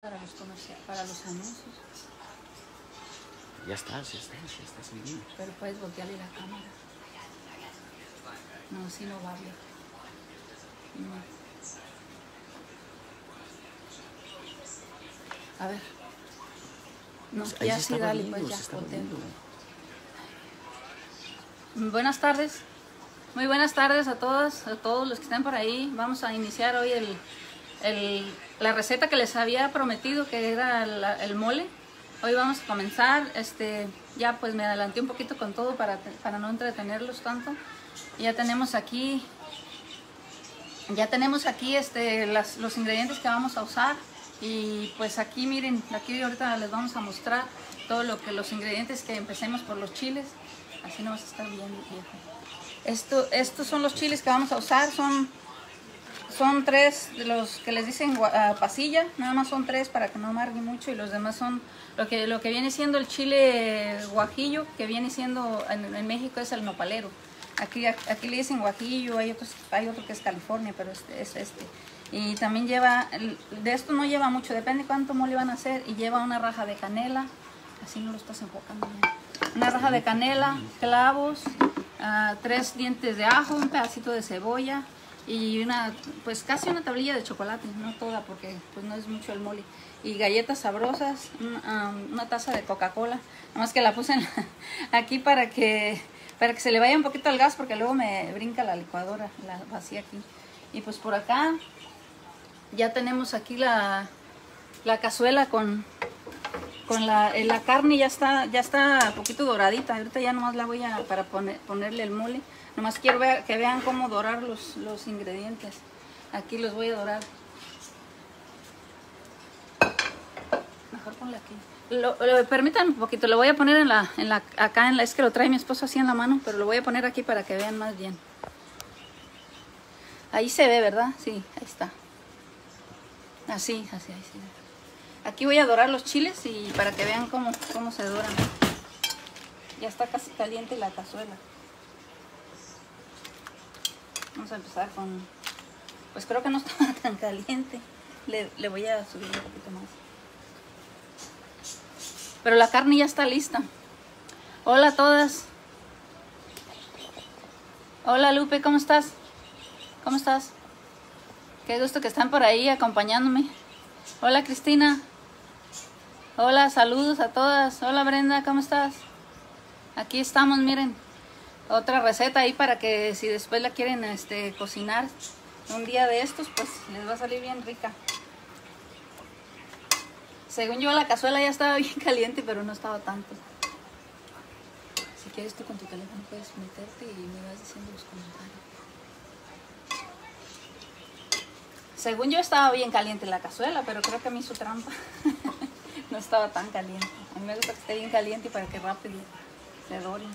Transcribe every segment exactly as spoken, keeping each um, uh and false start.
Para los comerciales, para los anuncios. Ya estás, ya estás, ya estás muy bien. Pero puedes voltearle la cámara. No, así no va bien. No. A ver. No, Pues ahí ya se sí, estaba dale, viendo, pues ya, se estaba voltea. viendo. Buenas tardes. Muy buenas tardes a todas, a todos los que están por ahí. Vamos a iniciar hoy el, el, la receta que les había prometido, que era el, el mole. Hoy vamos a comenzar. Este, ya pues me adelanté un poquito con todo para, para no entretenerlos tanto. Ya tenemos aquí, ya tenemos aquí este, las, los ingredientes que vamos a usar. Y pues aquí miren, aquí ahorita les vamos a mostrar todo lo que los ingredientes, que empecemos por los chiles. Así no vas a estar bien viejo. Esto, estos son los chiles que vamos a usar, son, son tres de los que les dicen uh, pasilla, nada más son tres para que no amargue mucho, y los demás son lo que, lo que viene siendo el chile guajillo, que viene siendo en, en México es el nopalero. Aquí, aquí le dicen guajillo, hay, otros, hay otro que es California, pero este, es este. Y también lleva, de esto no lleva mucho, depende cuánto mole van a hacer, y lleva una raja de canela, así no lo estás enfocando bien. Una raja de canela, clavos, uh, tres dientes de ajo, un pedacito de cebolla y una, pues casi una tablilla de chocolate, no toda porque pues no es mucho el mole. Y galletas sabrosas, una, um, una taza de Coca-Cola, nada más que la puse en la, aquí para que, para que se le vaya un poquito el gas, porque luego me brinca la licuadora, la vacía aquí. Y pues por acá ya tenemos aquí la, la cazuela con... Con la, la carne ya está, ya está un poquito doradita. Ahorita ya nomás la voy a para poner, ponerle el mole. Nomás quiero ver, que vean cómo dorar los, los ingredientes. Aquí los voy a dorar. Mejor ponle aquí. Lo, lo, permítanme un poquito, lo voy a poner en la, en la, acá en la, es que lo trae mi esposo así en la mano, pero lo voy a poner aquí para que vean más bien. Ahí se ve, ¿verdad? Sí, ahí está. Así, así, ahí se ve. Aquí voy a dorar los chiles y para que vean cómo, cómo se doran. Ya está casi caliente la cazuela. Vamos a empezar con... Pues creo que no estaba tan caliente. Le, le voy a subir un poquito más. Pero la carne ya está lista. Hola a todas. Hola Lupe, ¿cómo estás? ¿Cómo estás? Qué gusto que están por ahí acompañándome. Hola Cristina. Hola, saludos a todas. Hola Brenda, ¿cómo estás? Aquí estamos, miren. Otra receta ahí para que si después la quieren este, cocinar un día de estos, pues les va a salir bien rica. Según yo la cazuela ya estaba bien caliente, pero no estaba tanto. Si quieres tú con tu teléfono puedes meterte y me vas diciendo los comentarios. Según yo estaba bien caliente la cazuela, pero creo que me hizo trampa. No estaba tan caliente. A mí me gusta que esté bien caliente para que rápido se doren.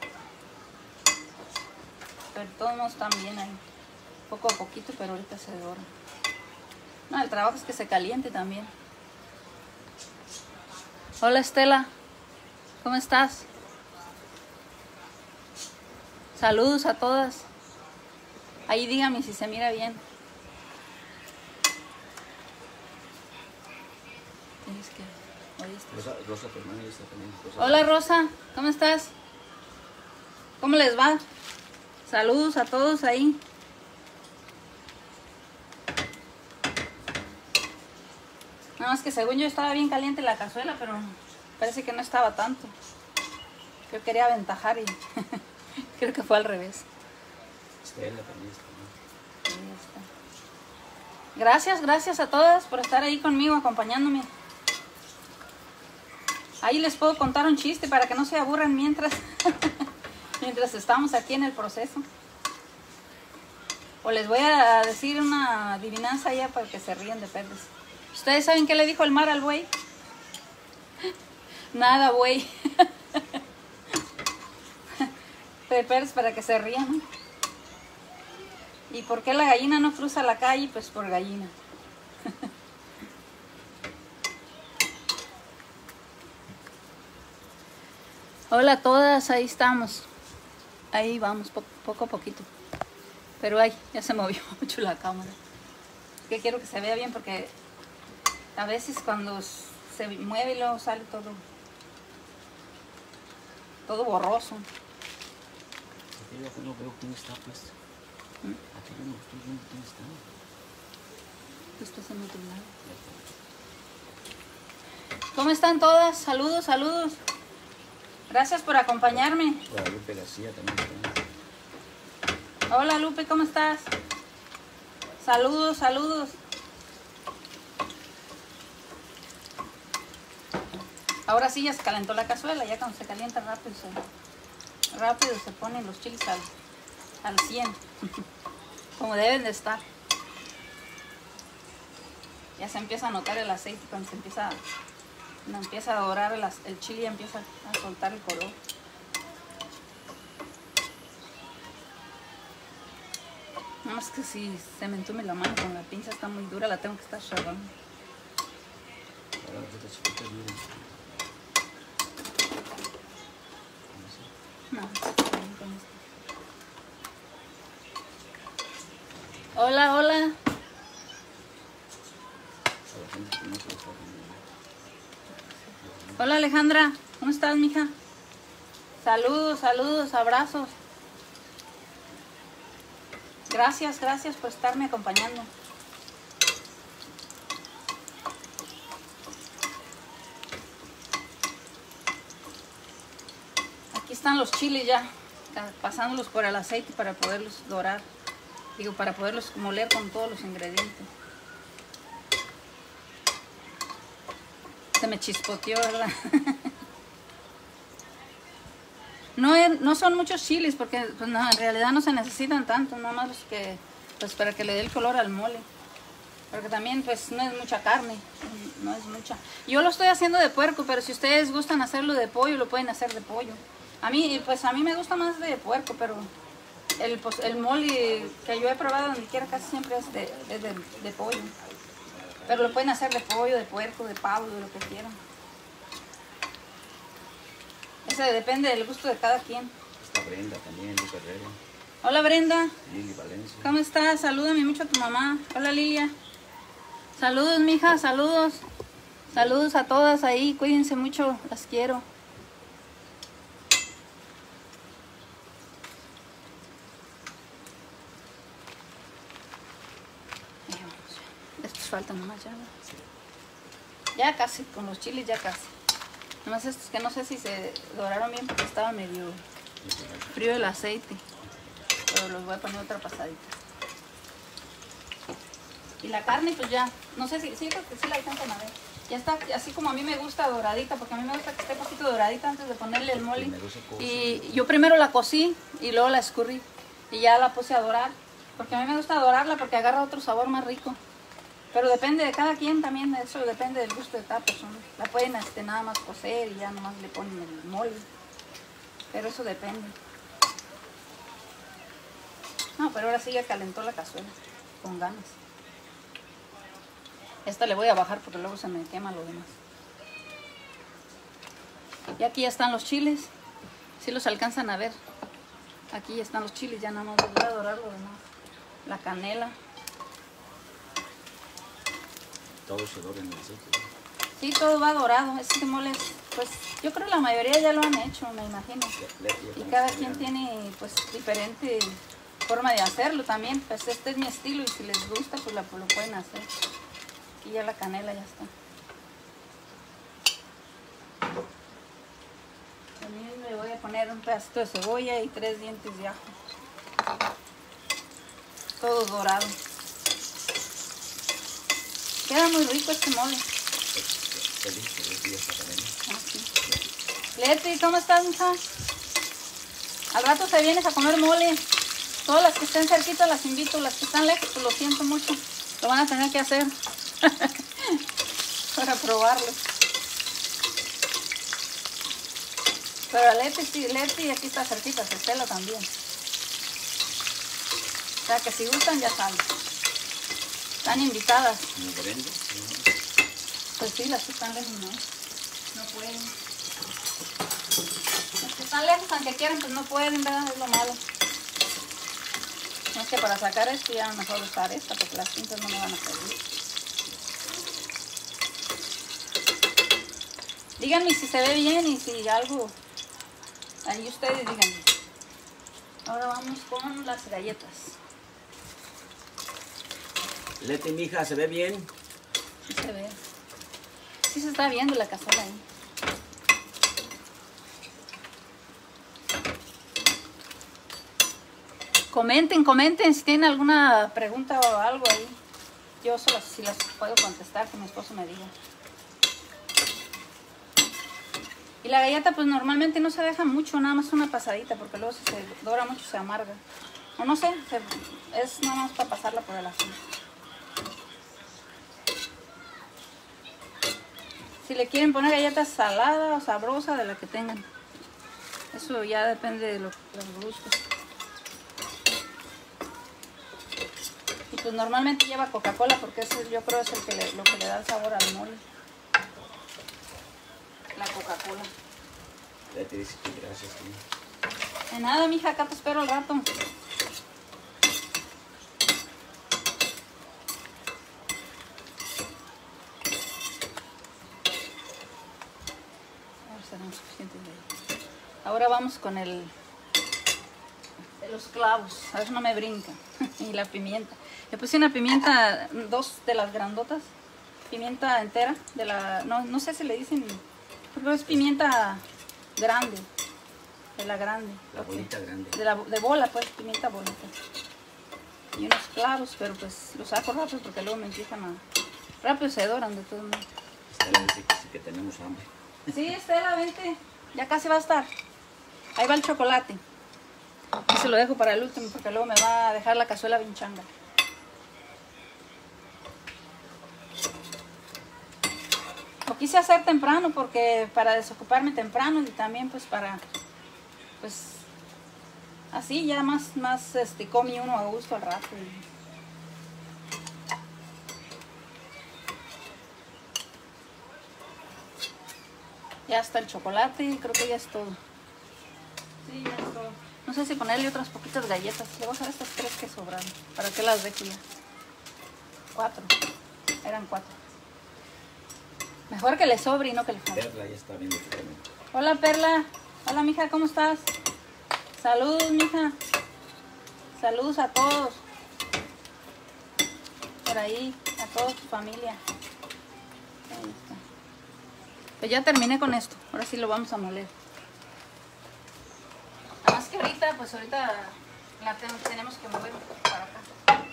Pero todos no están bien ahí. Poco a poquito, pero ahorita se doran. No, el trabajo es que se caliente también. Hola Estela. ¿Cómo estás? Saludos a todas. Ahí dígame si se mira bien. Es que... Rosa, Rosa, tu hermana, está también. Rosa. Hola Rosa, ¿cómo estás? ¿Cómo les va? Saludos a todos ahí. Nada más que según yo estaba bien caliente la cazuela, pero parece que no estaba tanto. Yo quería aventajar y creo que fue al revés. Estela también está, ¿no? Ahí está. Gracias, gracias a todas por estar ahí conmigo, acompañándome. Ahí les puedo contar un chiste para que no se aburran mientras, mientras estamos aquí en el proceso. O les voy a decir una adivinanza ya para que se rían de perdes. ¿Ustedes saben qué le dijo el mar al buey? Nada, buey. De perdes para que se rían, ¿no? ¿Y por qué la gallina no cruza la calle? Pues por gallina. Hola a todas, ahí estamos. Ahí vamos, po poco a poquito. Pero ay, ya se movió mucho la cámara. Que quiero que se vea bien porque A veces cuando se mueve y luego sale todo, todo borroso. Aquí yo no veo quién está, pues. ¿Mm? Aquí yo no estoy viendo quién está. Tú estás en otro lado. ¿Cómo están todas? Saludos, saludos. Gracias por acompañarme. Hola, Lupe García también está. Hola, Lupe, ¿cómo estás? Saludos, saludos. Ahora sí ya se calentó la cazuela, ya cuando se calienta rápido se, rápido se ponen los chiles al, al cien, como deben de estar. Ya se empieza a notar el aceite cuando se empieza, cuando empieza a dorar el, el chile, ya empieza a soltar el color. Nada más que si se me entume la mano con la pinza, está muy dura, la tengo que estar cerrando. No, con esto. Hola, hola. Hola, Alejandra. ¿Cómo estás, mija? Saludos, saludos, abrazos. Gracias, gracias por estarme acompañando. Aquí están los chiles ya, pasándolos por el aceite para poderlos dorar. Digo, para poderlos moler con todos los ingredientes. Se me chispoteó, ¿verdad? No, no son muchos chiles porque pues no, en realidad no se necesitan tanto, nada más los que, pues para que le dé el color al mole. Porque también pues no es mucha carne, no es mucha. Yo lo estoy haciendo de puerco, pero si ustedes gustan hacerlo de pollo, lo pueden hacer de pollo. A mí, pues a mí me gusta más de puerco, pero el, pues, el mole que yo he probado donde quiera casi siempre es de, es de, de pollo. Pero lo pueden hacer de pollo, de puerco, de pavo, de lo que quieran. Ese depende del gusto de cada quien. Está Brenda también, Lupe Herrera. Hola, Brenda. Lili Valencia. ¿Cómo estás? Salúdame mucho a tu mamá. Hola, Lilia. Saludos, mija, saludos. Saludos a todas ahí. Cuídense mucho, las quiero. Estos faltan nomás ya. Sí. Ya casi, con los chiles ya casi. Nomás estos que no sé si se doraron bien porque estaba medio frío el aceite. Pero los voy a poner otra pasadita. Y la carne pues ya, no sé si, sí, creo que sí la alcanzan a ver. Ya está así como a mí me gusta doradita, porque a mí me gusta que esté un poquito doradita antes de ponerle el mole. Y yo primero la cocí y luego la escurrí. Y ya la puse a dorar. Porque a mí me gusta dorarla porque agarra otro sabor más rico. Pero depende de cada quien también, eso depende del gusto de cada persona. La pueden este, nada más cocer y ya nomás le ponen el mole. Pero eso depende. No, pero ahora sí ya calentó la cazuela, con ganas. Esta le voy a bajar porque luego se me quema lo demás. Y aquí ya están los chiles. Si los alcanzan a ver. Aquí ya están los chiles, ya nada más voy a dorar lo demás. La canela. Todo se dora en el aceite. Sí, todo va dorado. Este mole es, pues, yo creo que la mayoría ya lo han hecho, me imagino. Y cada quien tiene, pues, diferente forma de hacerlo también. Pues este es mi estilo y si les gusta, pues lo, lo pueden hacer. Aquí ya la canela ya está. También le voy a poner un pedacito de cebolla y tres dientes de ajo. Todo dorado. Queda muy rico este mole. Ah, sí. Leti, ¿cómo estás, hija? Al rato te vienes a comer mole. Todas las que estén cerquitas las invito. Las que están lejos, pues lo siento mucho. Lo van a tener que hacer. Para probarlo. Pero Leti, sí, Leti aquí está cerquita. Estela también. O sea que si gustan ya saben. Están invitadas. Pues sí, las que están lejos no. No pueden. Las que están lejos, aunque quieran, pues no pueden, ¿verdad? Es lo malo. No es que para sacar esto ya mejor usar esta, porque las pinzas no me van a servir. Díganme si se ve bien y si algo... Ahí ustedes díganme. Ahora vamos con las galletas. Leti, mija, ¿se ve bien? Sí se ve. Sí se está viendo la cazuela ahí. Comenten, comenten si tienen alguna pregunta o algo ahí. Yo solo si las puedo contestar, que mi esposo me diga. Y la galleta pues normalmente no se deja mucho, nada más una pasadita, porque luego si se dora mucho se amarga. O no sé, se, es nada más para pasarla por el ajo. Si le quieren poner galletas salada o sabrosa, de la que tengan. Eso ya depende de, lo, de los gustos. Y pues normalmente lleva Coca-Cola porque ese yo creo es el que le, lo que le da el sabor al mole. La Coca-Cola. Leti dice que gracias. ¿Sí? De nada, mija, acá te espero al rato. Ahora vamos con el de los clavos, a ver si no me brinca. Y la pimienta. Le puse una pimienta, dos de las grandotas, pimienta entera, de la, no, no sé si le dicen, pero es pimienta grande, de la grande. La bolita grande. De, la, de bola, pues, pimienta bolita. Y unos clavos, pero pues los saco rápido porque luego me empiezan a... Rápido se doran de todo el mundo. Estela dice que sí que tenemos hambre. Sí, Estela, vente. Ya casi va a estar. Ahí va el chocolate. Y se lo dejo para el último porque luego me va a dejar la cazuela bien changa. Lo quise hacer temprano porque para desocuparme temprano y también pues para... Pues... Así ya más, más este, come uno a gusto al rato. Y... Ya está el chocolate y creo que ya es todo. Sí, ya es todo. No sé si ponerle otras poquitas galletas. Le voy a hacer estas tres que sobraron. ¿Para qué las dejo ya? Cuatro. Eran cuatro. Mejor que le sobre y no que le falte. Perla ya está bien diferente. Hola, Perla. Hola, mija, ¿cómo estás? Saludos, mija. Saludos a todos. Por ahí, a toda tu familia. Ahí está. Pues ya terminé con esto. Ahora sí lo vamos a moler. Nada más que ahorita, pues ahorita la ten tenemos que mover un poco para acá.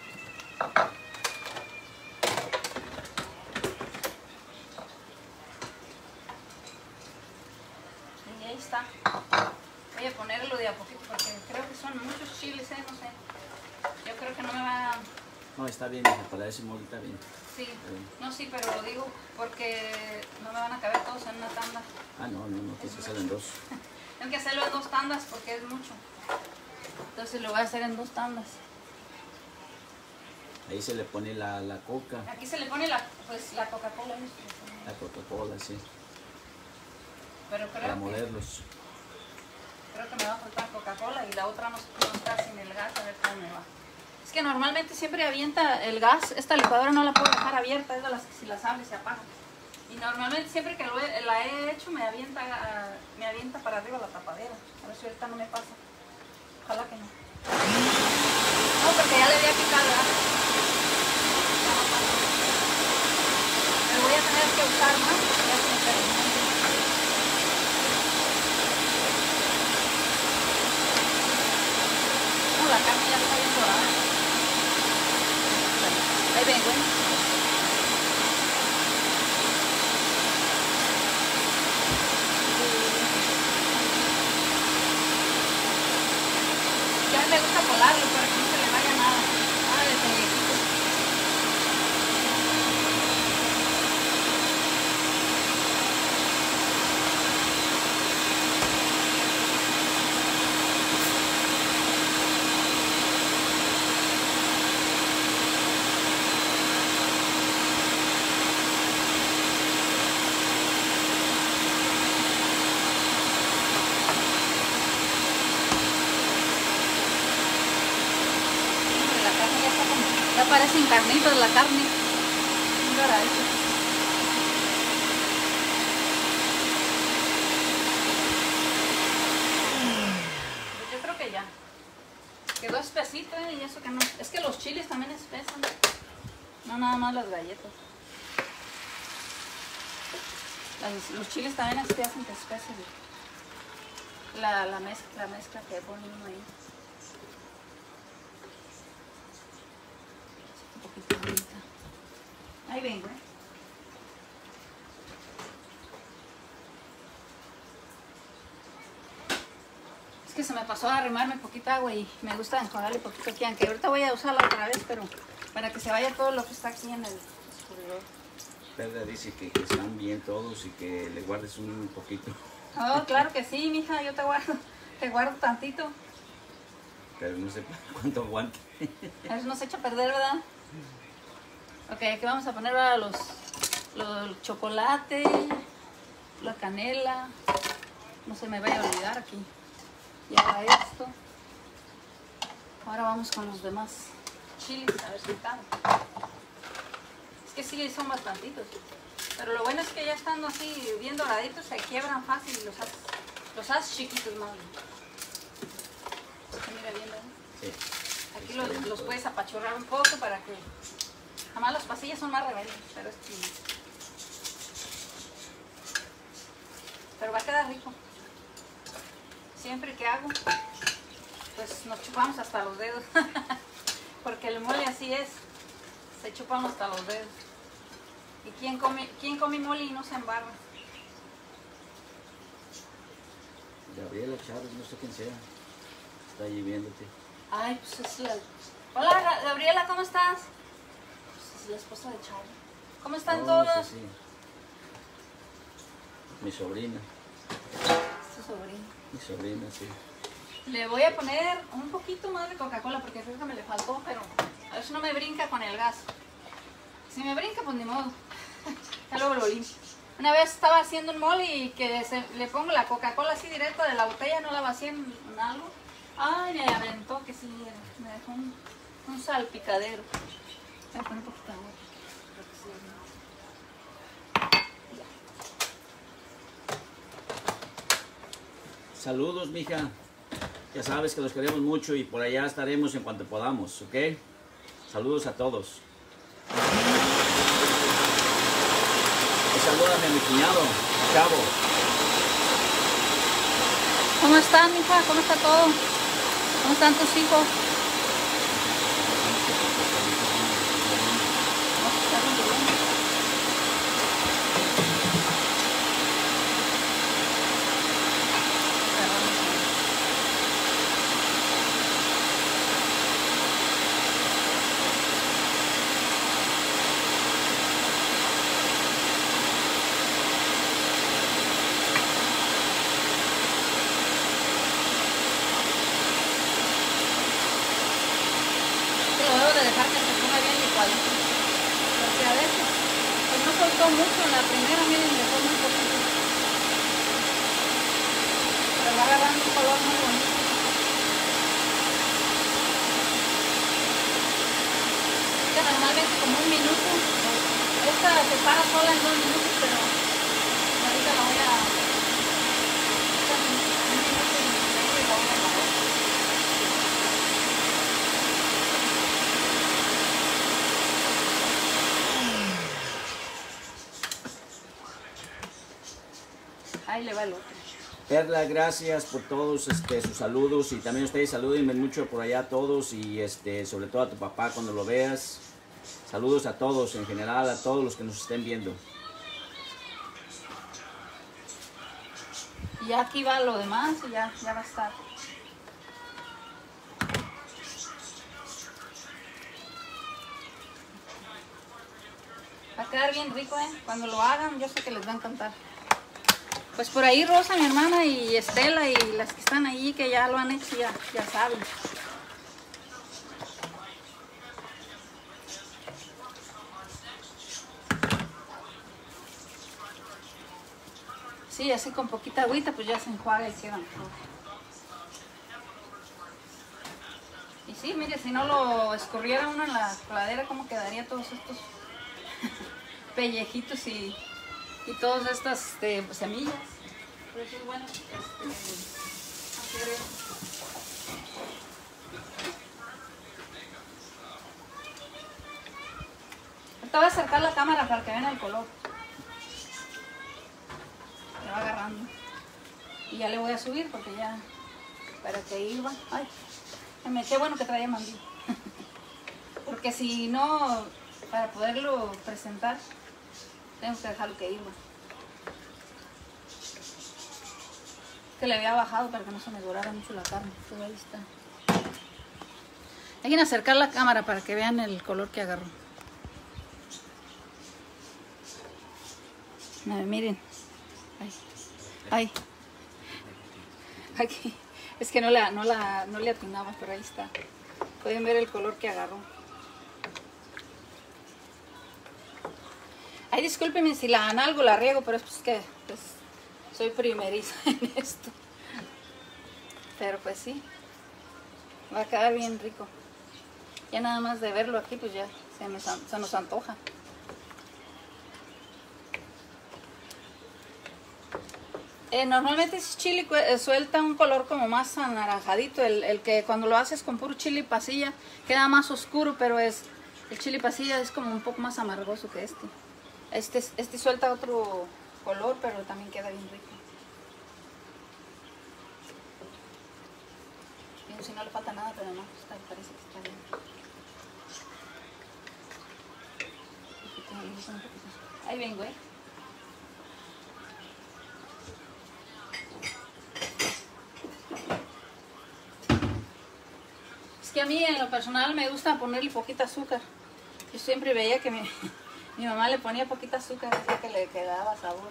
Y ahí está. Voy a ponerlo de a poquito porque creo que son muchos chiles, ¿eh? No sé. Yo creo que no me va a... No, está bien, hija, para ese molde está bien. Sí, no, sí, pero lo digo porque no me van a caber todos en una tanda. Ah, no, no, no, tienes que hacerlo en dos. Tengo que hacerlo en dos tandas porque es mucho. Entonces lo voy a hacer en dos tandas. Ahí se le pone la, la coca. Aquí se le pone la, pues, la Coca-Cola. La Coca-Cola, sí. Pero creo Para que, molerlos. creo que me va a faltar Coca-Cola y la otra no, no está sin el gas, a ver cómo me va. Es que normalmente siempre avienta el gas. Esta licuadora no la puedo dejar abierta, es de las que si las abres se apaga. Y normalmente siempre que lo he, la he hecho me avienta, uh, me avienta para arriba la tapadera. A ver si ahorita no me pasa. Ojalá que no. No, porque ya le había quitado, ¿verdad? Ya no pasa. Pero voy a tener que usar más porque ya se me terminó. No, la carne ya está bien dorada. Ahí vengo, ¿eh? Ya me gusta colarlo para que no se le vaya nada. Nada de pellejitos. Ya parecen carnitas la carne. Mira eso. espesito, ¿eh? Y eso que no. Es que los chiles también espesan. No nada más las galletas. Las, los chiles también así hacen que espesen la, la, mezcla, la mezcla que pone uno ahí. Un poquito bonita. Ahí vengo, ¿eh? Es que se me pasó a arrimarme poquita agua y me gusta enjuagarle poquito aquí, aunque ahorita voy a usarla otra vez, pero para que se vaya todo lo que está aquí en el escurridor. Perla dice que, que están bien todos y que le guardes un poquito. Oh, claro que sí, mija, yo te guardo, te guardo tantito. Pero no sé cuánto aguante. A ver, no se echa a perder, ¿verdad? Ok, aquí vamos a poner ahora los, los el chocolate, la canela. No se me vaya a olvidar aquí. Y ahora esto. Ahora vamos con los demás chiles, a ver si caben. Es que sí, son bastantitos. Pero lo bueno es que ya estando así bien doraditos se quiebran fácil y los haces, los haces chiquitos más bien. Se mira bien, ¿verdad? Sí. Aquí los, los puedes apachurrar un poco para que... Además las pasillas son más rebeldes, pero es chile. Pero va a quedar rico. Siempre que hago, pues nos chupamos hasta los dedos. Porque el mole así es. Se chupan hasta los dedos. ¿Y quién come, quién come mole y no se embarra? Gabriela Chávez, no sé quién sea. Está allí viéndote. Ay, pues es la... Hola, Gabriela, ¿cómo estás? Pues es la esposa de Charlie. ¿Cómo están Oh, todos? sí, sí. Mi sobrina. Es tu sobrina. Mi sobrina, sí. Le voy a poner un poquito más de Coca-Cola porque creo que me le faltó, pero a ver si no me brinca con el gas. Si me brinca, pues ni modo. Ya luego lo limpio. Una vez estaba haciendo un mole y que se, le pongo la Coca-Cola así directa de la botella, no la vacié en, en algo. Ay, me aventó que sí, me dejó un, un salpicadero. Voy a poner un poquito de agua. Saludos, mija. Ya sabes que los queremos mucho y por allá estaremos en cuanto podamos, ¿ok? Saludos a todos. Y salúdame a mi cuñado, Chavo. ¿Cómo están, mija? ¿Cómo está todo? ¿Cómo están tus hijos? Porque a veces pues no soltó mucho en la primera, miren, le fue muy poquito. Pero va agarrando un color muy bonito. Esta normalmente como un minuto. Esta se para sola en dos minutos, pero ahorita la voy a... Esta en un minuto y medio y la voy a apagar. Ahí le va el otro. Perla, gracias por todos este, sus saludos y también ustedes salúdenme mucho por allá a todos y este, sobre todo a tu papá cuando lo veas. Saludos a todos en general, a todos los que nos estén viendo. Y ya aquí va lo demás y ya, ya va a estar. Va a quedar bien rico, ¿eh? Cuando lo hagan, yo sé que les va a encantar. Pues por ahí Rosa, mi hermana, y Estela, y las que están allí, que ya lo han hecho, ya, ya saben. Sí, así con poquita agüita, pues ya se enjuaga y queda mejor. Y sí, mire, si no lo escurriera uno en la coladera, ¿cómo quedaría todos estos pellejitos y, y todas estas este, semillas? Por eso es bueno este, hacer eso. Ahorita voy a acercar la cámara para que vean el color. Le va agarrando. Y ya le voy a subir porque ya, para que iba. Ay, me qué bueno que traía mandil. Porque si no, para poderlo presentar, tengo que dejarlo que iba. Que le había bajado para que no se me dorara mucho la carne. Pero ahí está. Hay que acercar la cámara para que vean el color que agarró. A ver, miren. Ay. Ay. Aquí. Es que no, la, no, la, no le atinaba, pero ahí está. Pueden ver el color que agarró. Ay, discúlpenme si la algo la riego, pero es pues que pues, soy primeriza en esto. Pero pues sí. Va a quedar bien rico. Ya nada más de verlo aquí, pues ya se, me, se nos antoja. Eh, normalmente ese chili suelta un color como más anaranjadito. El, el que cuando lo haces con puro chili pasilla queda más oscuro, pero es el chili pasilla es como un poco más amargoso que este. Este, este suelta otro color, pero también queda bien rico. Bien, si no le falta nada, pero no, está, parece que está bien. Ahí vengo, ¿eh? Es que a mí en lo personal me gusta ponerle poquita azúcar. Yo siempre veía que mi, mi mamá le ponía poquita azúcar, decía que le quedaba sabor.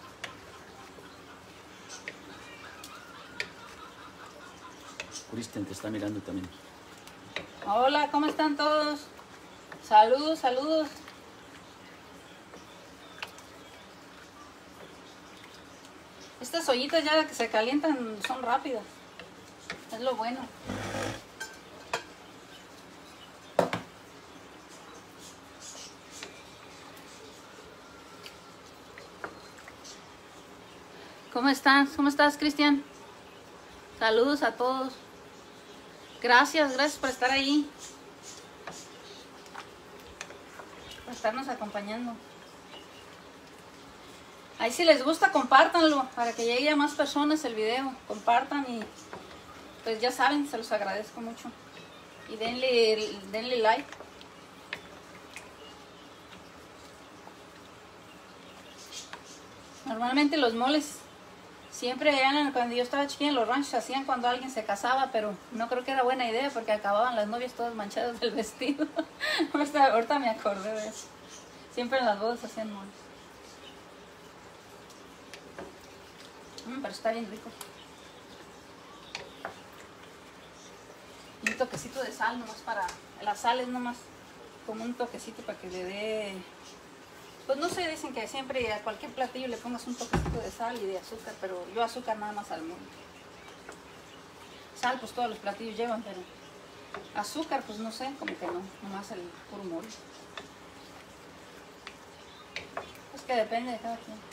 Kristen te está mirando también. Hola, ¿cómo están todos? Saludos, saludos. Estas ollitas ya que se calientan son rápidas. Es lo bueno. ¿Cómo estás? ¿Cómo estás, Cristian? Saludos a todos. Gracias, gracias por estar ahí. Por estarnos acompañando. Ahí si les gusta, compártanlo para que llegue a más personas el video. Compartan y pues ya saben, se los agradezco mucho. Y denle, denle like. Normalmente los moles siempre eran, cuando yo estaba chiquilla en los ranchos, se hacían cuando alguien se casaba, pero no creo que era buena idea porque acababan las novias todas manchadas del vestido. ahorita, ahorita me acordé de eso. Siempre en las bodas hacían moles. Mm, pero está bien rico. Y un toquecito de sal nomás para... La sal es nomás como un toquecito para que le dé... Pues no sé, dicen que siempre a cualquier platillo le pongas un toquecito de sal y de azúcar, pero yo azúcar nada más al mole. Sal pues todos los platillos llevan, pero azúcar pues no sé, como que no, nomás el puro mole. Es que depende de cada quien.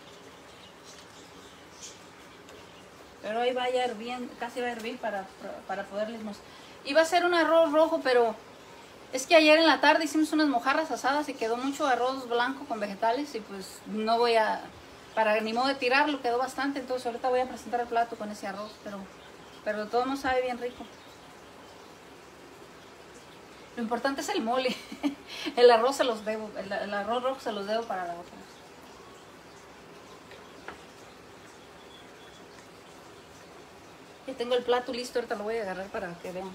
Pero ahí va ya hirviendo, casi va a hervir para, para poderles mostrar. Iba a ser un arroz rojo, pero es que ayer en la tarde hicimos unas mojarras asadas y quedó mucho arroz blanco con vegetales y pues no voy a, para ni modo de tirarlo, quedó bastante, entonces ahorita voy a presentar el plato con ese arroz, pero, pero de todo no sabe bien rico. Lo importante es el mole, el arroz se los debo, el, el arroz rojo se los debo para la otra. Ya tengo el plato listo, ahorita lo voy a agarrar para que vean.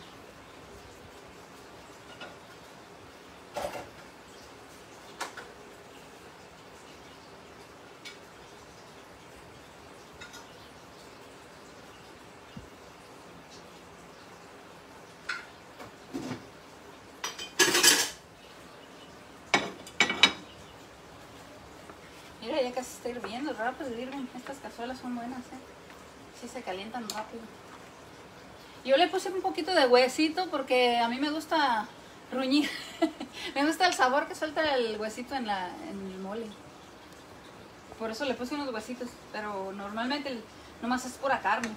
Mira, ya casi está hirviendo, rápido hirven. Estas cazuelas son buenas, ¿eh? Sí se calientan rápido. Yo le puse un poquito de huesito porque a mí me gusta ruñir. Me gusta el sabor que suelta el huesito en, la, en el mole. Por eso le puse unos huesitos, pero normalmente el, nomás es pura carne.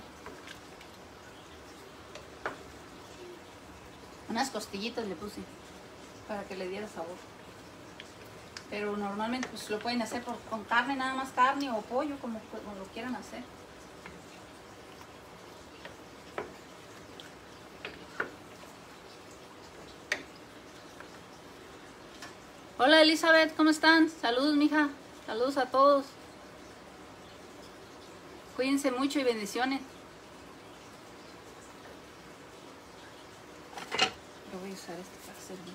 Unas costillitas le puse para que le diera sabor. pero normalmente pues lo pueden hacer por, con carne, nada más carne o pollo, como, como lo quieran hacer. Hola Elizabeth, ¿cómo están? Saludos, mija. Saludos a todos. Cuídense mucho y bendiciones. Lo voy a usar este para servir.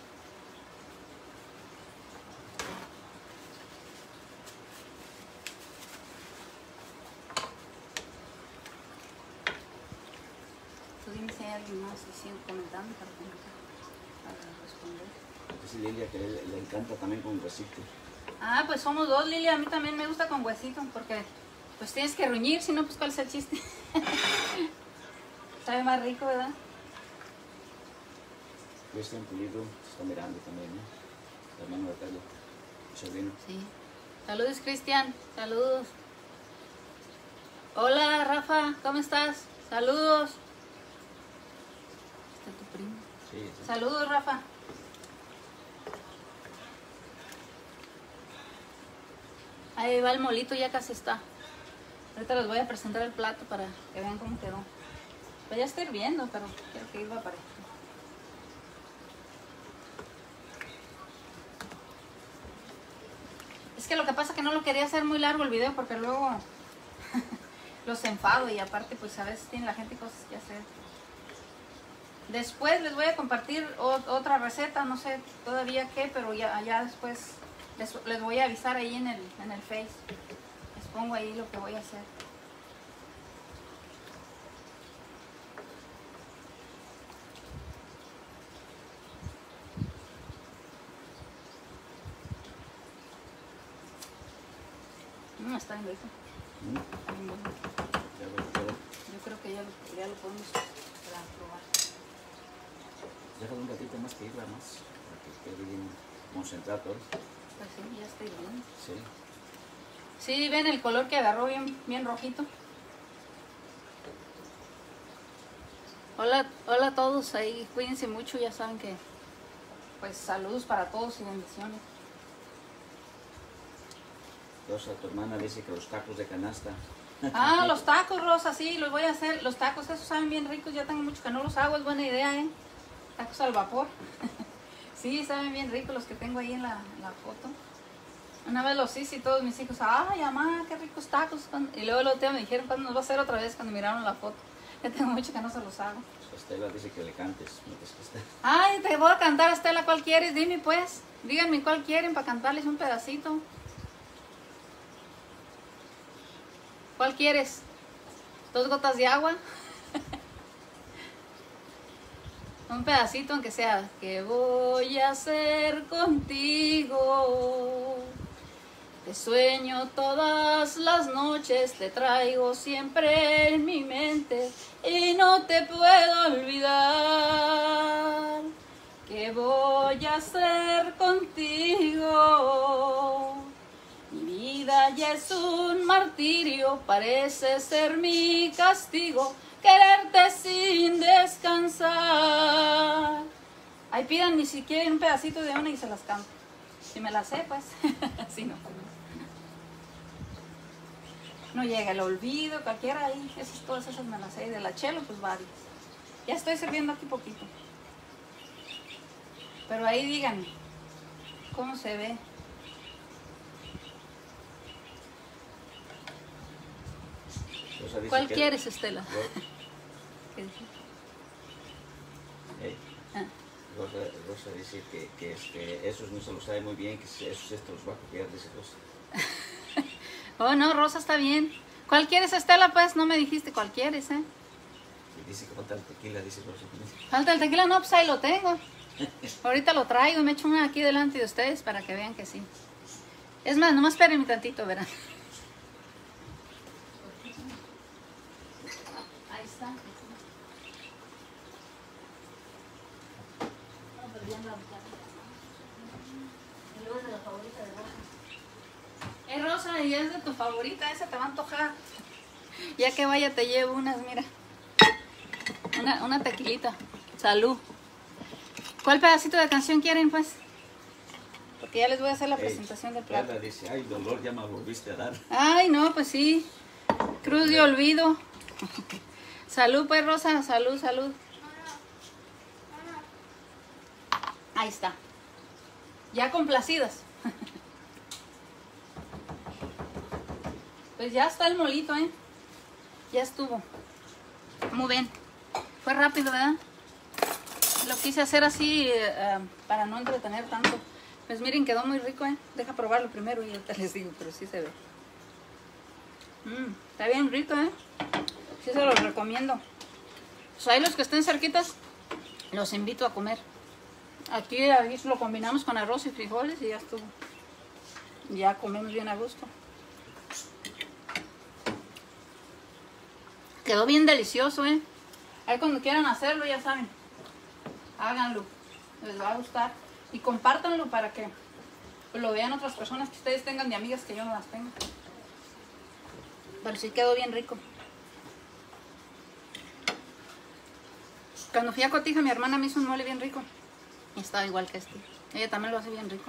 Tú dime si hay alguien más y sigo comentando para, para responder. Dice Lilia que le, le encanta también con huesito. Ah, pues somos dos, Lilia. A mí también me gusta con huesito porque pues tienes que ruñir, si no, pues cuál es el chiste. Sabe más rico, ¿verdad? Cristian Pulido se está mirando también, ¿no? El hermano de Carlos, mi sobrino. Sí. Saludos, Cristian. Saludos. Hola, Rafa. ¿Cómo estás? Saludos. ¿Está tu primo? Sí, sí. Saludos, Rafa. Ahí va el molito, ya casi está. Ahorita les voy a presentar el plato para que vean cómo quedó. Pues ya está hirviendo, pero quiero que hirva parejo. Es que lo que pasa es que no lo quería hacer muy largo el video porque luego los enfado y aparte pues a veces tiene la gente cosas que hacer. Después les voy a compartir o- otra receta, no sé todavía qué, pero ya, ya después les, les voy a avisar ahí en el, en el Face. Les pongo ahí lo que voy a hacer. Mm, está bien rico. ¿Mm? Está bien bueno. Ya lo- ya lo- Yo creo que ya lo, ya lo podemos para probar. Déjalo un ratito más que irla más, para que quede bien concentrado todo. Pues sí, ya está hirviendo. Sí. Sí, ven el color que agarró bien, bien rojito. Hola, hola a todos ahí, cuídense mucho, ya saben que pues saludos para todos y bendiciones. Rosa, tu hermana dice que los tacos de canasta. Ah, los tacos, Rosa, sí, los voy a hacer. Los tacos, esos saben bien ricos, ya tengo mucho que no los hago, es buena idea, ¿eh? Tacos al vapor. Sí, saben bien ricos los que tengo ahí en la, en la foto. Una vez los hice y todos mis hijos, ay, mamá, qué ricos tacos. Y luego el otro día me dijeron, ¿cuándo nos va a hacer otra vez? Cuando miraron la foto. Ya tengo mucho que no se los hago. Estela dice que le cantes. mientras que está- Ay, te voy a cantar, Estela, ¿cuál quieres? Dime pues, díganme cuál quieren para cantarles un pedacito. ¿Cuál quieres? ¿Dos gotas de agua? Un pedacito, aunque sea. ¿Qué voy a hacer contigo? Te sueño todas las noches, te traigo siempre en mi mente y no te puedo olvidar. ¿Qué voy a hacer contigo? Mi vida ya es un martirio, parece ser mi castigo, quererte sin descansar. Ahí pídanme si quieren un pedacito de una y se las canto. Si me las sé, pues. Si no, pues no. No llega el olvido, cualquiera ahí. Esas, todas esas me las sé. Y de la chelo, pues varias. Ya estoy sirviendo aquí poquito. Pero ahí díganme cómo se ve. Rosa dice ¿Cuál que- quieres, Estela? Ro- ¿Qué dijiste? eh, Ah. Rosa, Rosa dice que, que este, esos no se los sabe muy bien, que esos esto los va a copiar, dice Rosa. Oh, no, Rosa está bien. ¿Cuál quieres, Estela? Pues no me dijiste cuál quieres, ¿eh? Y dice que falta el tequila, dice Rosa. Falta el tequila, no, pues ahí lo tengo. Ahorita lo traigo y me echo una aquí delante de ustedes para que vean que sí. Es más, nomás espérenme tantito, verán. Ahí está. Y luego es de la favorita de Rosa. Eh, Rosa, y es de tu favorita, esa te va a antojar. Ya que vaya te llevo unas, mira. Una, una tequilita. Salud. ¿Cuál pedacito de canción quieren, pues? porque ya les voy a hacer la Ey, presentación del plato. Carla dice, ay, dolor, ya me volviste a dar. Ay, no, pues sí. Cruz de olvido. Salud, pues, Rosa. Salud, salud. Ahí está. Ya complacidas. Pues ya está el molito, ¿eh? Ya estuvo. Muy bien. Fue rápido, ¿verdad? Lo quise hacer así uh, para no entretener tanto. Pues miren, quedó muy rico, ¿eh? Deja probarlo primero y ahorita les digo, pero sí se ve. Mm, está bien rico, ¿eh? Sí se los recomiendo. Pues ahí los que estén cerquitas, los invito a comer. Aquí, aquí lo combinamos con arroz y frijoles y ya estuvo. Ya comemos bien a gusto. Quedó bien delicioso, ¿eh? Ahí cuando quieran hacerlo, ya saben. Háganlo. Les va a gustar. Y compártanlo para que lo vean otras personas que ustedes tengan de amigas que yo no las tengo. Pero sí quedó bien rico. Cuando fui a Cotija, mi hermana me hizo un mole bien rico. Y estaba igual que este. Ella también lo hace bien rico.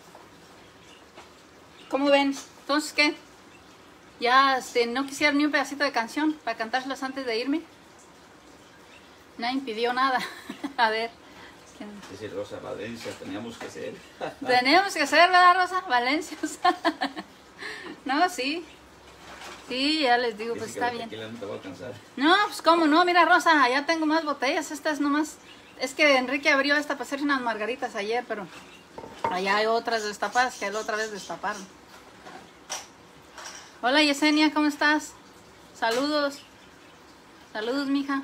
¿Cómo ven? Entonces, ¿qué? Ya este, no quisiera ni un pedacito de canción para cantárselas antes de irme. Nadie impidió nada. A ver. ¿Quién? Dice Rosa Valencia, teníamos que ser. Tenemos que ser, ¿verdad, Rosa? Valencia. No, sí. Sí, ya les digo, Dice pues que está la bien. tequila no te va a alcanzar. No, pues cómo no, mira, Rosa, ya tengo más botellas. Esta es nomás. Es que Enrique abrió esta para hacer unas margaritas ayer, pero allá hay otras destapadas que la otra vez destaparon. Hola Yesenia, ¿cómo estás? Saludos. Saludos, mija.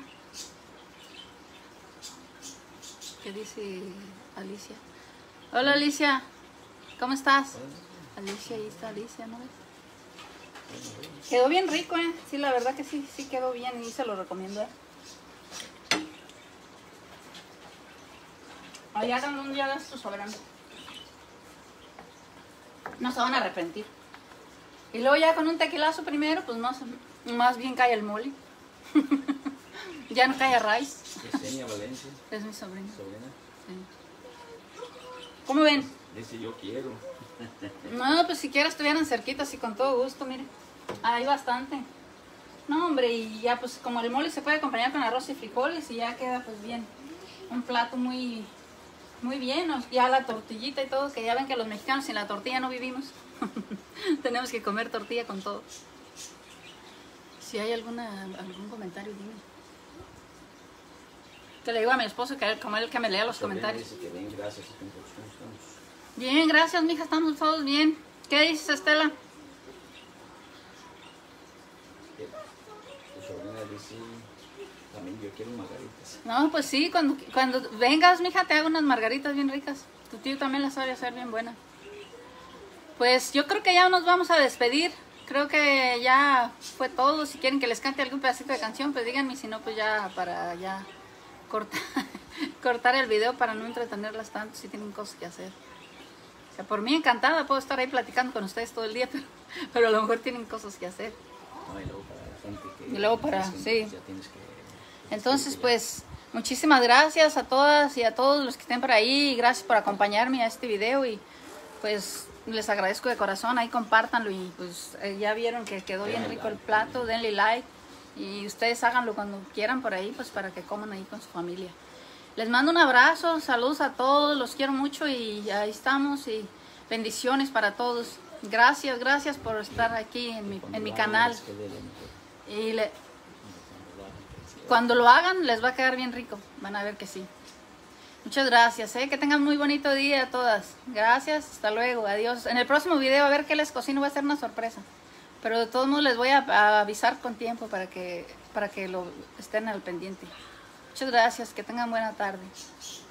¿Qué dice Alicia? Hola Alicia, ¿cómo estás? Alicia, ahí está Alicia, ¿no ves? Quedó bien rico, ¿eh? Sí, la verdad que sí, sí quedó bien y se lo recomiendo, ¿eh? Ahí hagan un día de estos sobrando. No se van a arrepentir. Y luego ya con un tequilazo primero, pues más, más bien cae el mole. Ya no cae a raíz. Yesenia Valencia. Es mi sobrina. Sobrina. Sí. ¿Cómo ven? Dice yo quiero. No, pues si quieres estuvieran cerquitas y con todo gusto, miren. Hay bastante. No, hombre, y ya pues como el mole se puede acompañar con arroz y frijoles y ya queda pues bien. Un plato muy, muy bien. Ya la tortillita y todo, que ya ven que los mexicanos sin la tortilla no vivimos. Tenemos que comer tortilla con todo. Si hay alguna, algún comentario, dime. Que le digo a mi esposo que como él que me lea los Sobrina comentarios. dice que bien, gracias. ¿Cómo estamos? Bien, gracias, mija, estamos todos bien. ¿Qué dices, Estela? Tu sobrina dice, también yo quiero margaritas. No, pues sí, cuando, cuando vengas, mija, te hago unas margaritas bien ricas. Tu tío también las sabe hacer bien buenas. Pues yo creo que ya nos vamos a despedir. Creo que ya fue todo. Si quieren que les cante algún pedacito de canción, pues díganme. Si no, pues ya para ya cortar, cortar el video para no entretenerlas tanto si tienen cosas que hacer. O sea, por mí encantada, puedo estar ahí platicando con ustedes todo el día, pero, pero a lo mejor tienen cosas que hacer. No, y luego para la gente que... Y luego para, gente, sí. pues ya tienes que... Entonces, pues, muchísimas gracias a todas y a todos los que estén por ahí. Y gracias por acompañarme a este video y pues les agradezco de corazón. Ahí compártanlo y pues eh, ya vieron que quedó bien rico el plato. Denle like y ustedes háganlo cuando quieran por ahí, pues para que coman ahí con su familia. Les mando un abrazo, saludos a todos, los quiero mucho y ahí estamos y bendiciones para todos. Gracias, gracias por estar aquí en mi, en mi canal. Y le, cuando lo hagan les va a quedar bien rico, van a ver que sí. Muchas gracias, ¿eh? Que tengan muy bonito día a todas. Gracias, hasta luego, adiós. En el próximo video a ver qué les cocino, va a ser una sorpresa. Pero de todos modos les voy a, a avisar con tiempo para que, para que lo estén al pendiente. Muchas gracias, que tengan buena tarde.